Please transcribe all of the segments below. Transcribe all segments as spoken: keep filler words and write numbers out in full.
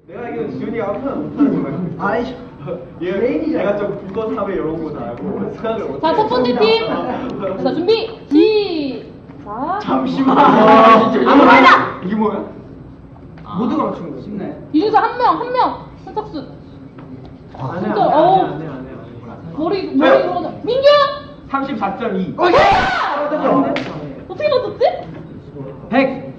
내가 알기로는 지훈이가 아무나 못하는 거야. 아이씨. 얘, 얘가 좀 국어 사회 이런 거 다 알고 생각을 못. 자, 첫 번째 팀. 자, 준비. 시작. 잠시만. 아, 진짜. 아무 말이다. 이게 뭐야? 아. 모두가 맞춘 거 쉽네. 이 중에서 한 명, 한 명. 선착순. 아, 진짜, 어. 머리, 머리, 그러자. 민규! 삼십사 점 이. 어, 야! 어떻게 맞췄지? 백.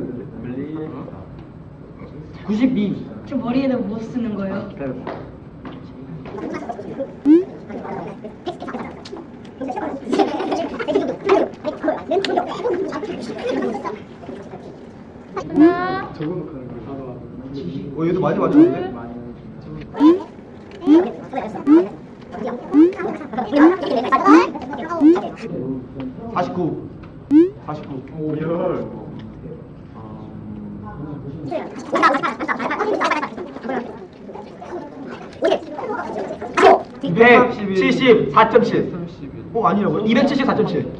구십이. 저 머리에는 뭐 쓰는 거예요? 하나. 어, 얘도 많이 맞췄는데? 사십구. 사십구. 오, 열. 백칠십사 점 칠. 어, 아니라고요? 이백칠십사 점 칠.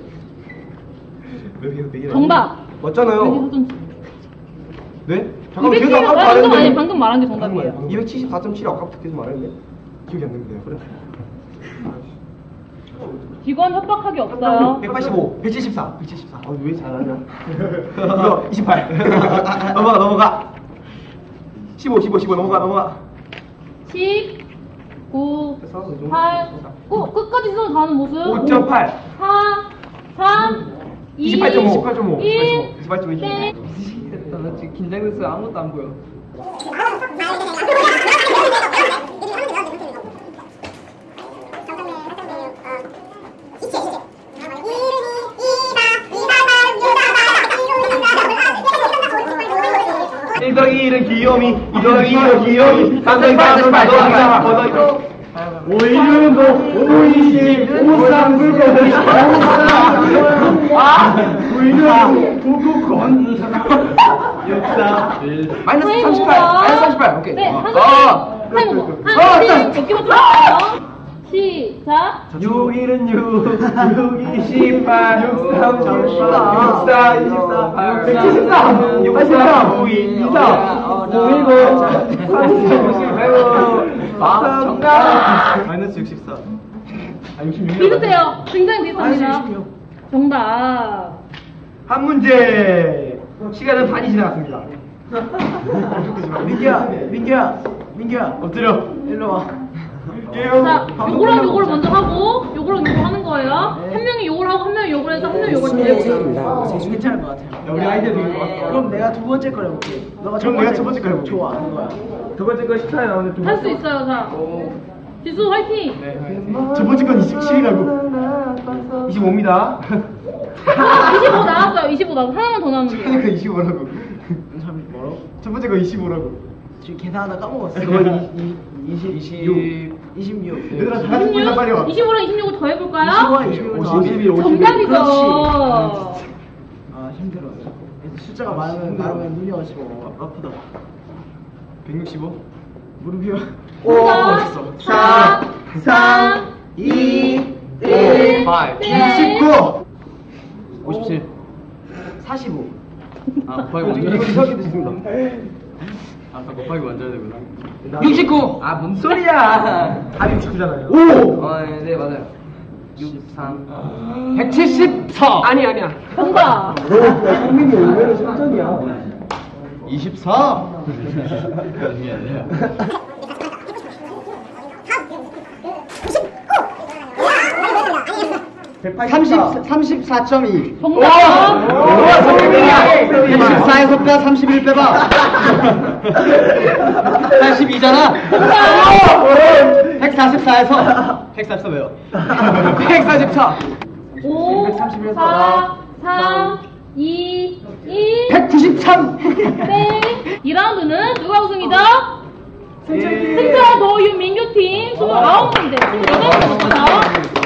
정답. 맞잖아요. 네? 잠깐만, 이백칠십, 기억이 안 아, 나는데. 방금 아니, 방금 말한 게 정답이에요. 이백칠십사 점 칠 아까부터 계속 말했는데 기억이 안 납니다. 그래. 직원 협박하기 없어요. 백팔십오, 백칠십사, 백칠십사. 아, 왜 잘하냐? 이거 이십팔. 넘어가, 넘어가. 십오, 십오, 십오 넘어가, 넘어가. 십, 구, 팔, 구, 끝까지 써서 가는 모습. 오 점 팔. 사, 삼, 이, 이십팔 점 오, 이십팔 점 오. 일, 이십팔 점 오. 땡. 나 지금 긴장돼서 아무것도 안 보여. 일 더하기 일은 귀요미, 이 더하기 일은 귀요미, 삼 더하기 삼은 팔 더하기 삼, 오 더하기 오, 이는 뭐, 오, 이십, 오, 삼, 구, 구, 구이는 구구건, 육사, 마이너스 삼십팔, 마이너스 삼십팔, 오케이. 네, 아, 한국 타임 오버. 아, 한 팀 몇개 맞췄어요? 시작. 육, 일은 육, 육, 이십팔, 육, 삼, 육사, 이십사, 백칠십삼, 육십삼, 구, 이, 이사, 오, 일곱, 삼십, 아, 정답! 마이너스 육십사. 아, 육십육. 비슷해요. 굉장히 비슷합니다. 정답. 한 문제. 시간은 반이 지나갔습니다. 민규야, 민규야, 민규야. 엎드려. 일로 와. 자, 요거랑 요거를 먼저 하고, 요거랑 요거 하는 거예요. 한 명이 요걸 하고, 한 명이 요걸 해서, 한 명이 요걸 해요. 괜찮을 것 같아요. 야, 우리 아이디어 되게 좋았어. 그럼 내가 두 번째 걸 해볼게. 너가 그럼 내가 첫 번째 걸 해볼게. 좋아, 하는 거야. 두 번째 거 십사에 나오는데 두 할 번째 수 있어요, 자. 지수 화이팅! 네. 첫 번째 건 이십칠이라고. 이십오입니다. 아, 이십오 나왔어요. 이십오 나왔어. 하나만 더 나오면 돼요. 그러니까 이십오라고. 참 뭐라고? 첫 번째 거 이십오라고. 지금 계산하다 까먹었어. 그건 이십, 이십육. 이십육. 얘들아, 다 같이 보자, 빨리 와. 이십오랑 이십육을 더 해볼까요? 이십오와 이십육을 더 오십일, 오십일. 정답이죠. 그렇지. 아 힘들어. 숫자가 많으면 나오면 눈이 어지러워. 아프다. 백육십오. 무릎이. 오, 사, 삼, 이, 일, 육십구. 오십칠. 사십오. 아, 곱하기 먼저 해야 되겠습니다. 아까 곱하기 먼저 해야 되구나. 육십구. 아, 뭔 소리야. 답이 육십구잖아요. 오! 어, 네, 맞아요. 육십삼. 백칠십사. 아니, 아니야. 정답. 오, 성민이 의외로 삼점이야. 이십사. 삼십, 삼십사 점 이. 정답. 백십사에서 빼 삼십일 빼봐. 팔십이잖아. 백사십사에서 백사십사 왜요? 백사십사. 오, 사, 삼, 이, 일. 백구십삼. 땡. 이 라운드는 누가 우승이죠? 승철 도유 민규 팀 이십구 문제. 이십구 문제.